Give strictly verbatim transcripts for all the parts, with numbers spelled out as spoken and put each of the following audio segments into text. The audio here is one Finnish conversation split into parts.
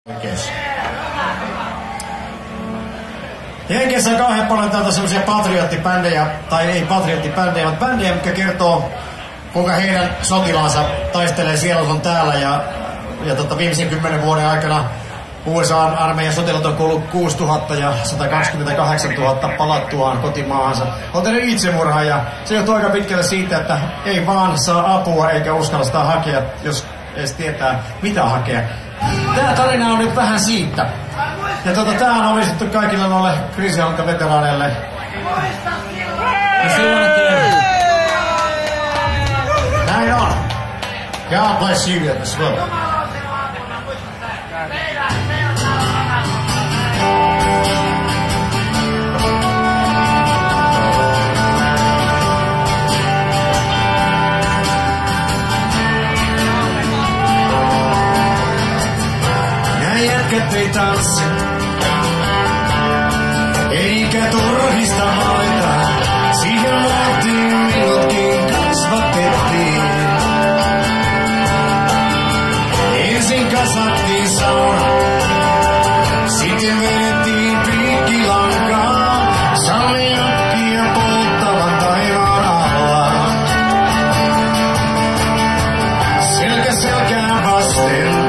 Jenkeissä on kauhean paljon täältä semmosia patriottibändejä, tai ei patriottibändejä, mutta bändejä, mitkä kertoo, kuinka heidän sotilaansa taistelee siellä on täällä. Ja, ja tota, viimeisen kymmenen vuoden aikana U S A-armeijan sotilaat on kuollut kuusituhatta ja sata kaksikymmentäkahdeksantuhatta palattuaan kotimaahansa. On tehnyt itsemurhaa ja se johtuu aika pitkälle siitä, että ei vaan saa apua eikä uskalla sitä hakea, jos edes tietää mitä hakea. Tää tarina on nyt vähän siitä. Ja tota, tää on omistettu kaikille noille kriisinhallintaveteraaneille. Ja silloinkin... Näin on. God bless you as well. Ei tanssi, eikä turhista maita, siihen luotiin minutkin kasvatettiin. Ensin kasattiin sauna, sitten vedettiin piikkilankaa, salmiakkia polttavan taivaan alla. Selkä selkään vasten.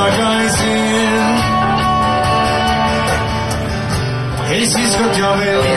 Hei siskot ja veljet.